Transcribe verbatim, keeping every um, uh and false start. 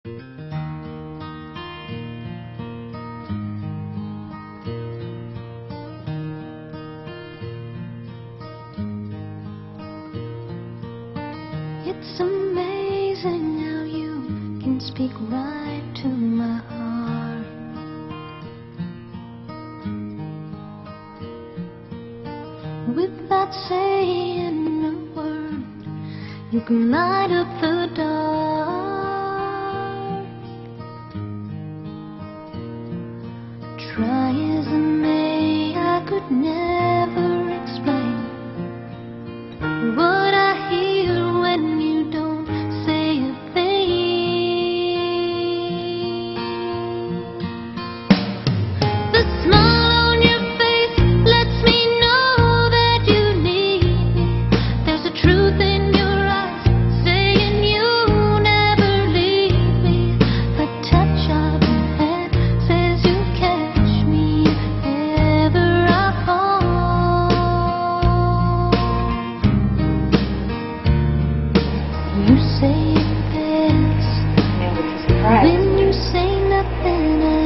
It's amazing how you can speak right to my heart. Without saying a word, you can light up the dark. Try as I may, I could never explain what I hear when you don't say a thing. The smile on your face lets me know that you need me. There's a truth in your eyes saying you'll never leave me. The touch of your hand says you'll catch me if ever I fall. You say yes when you say nothing else.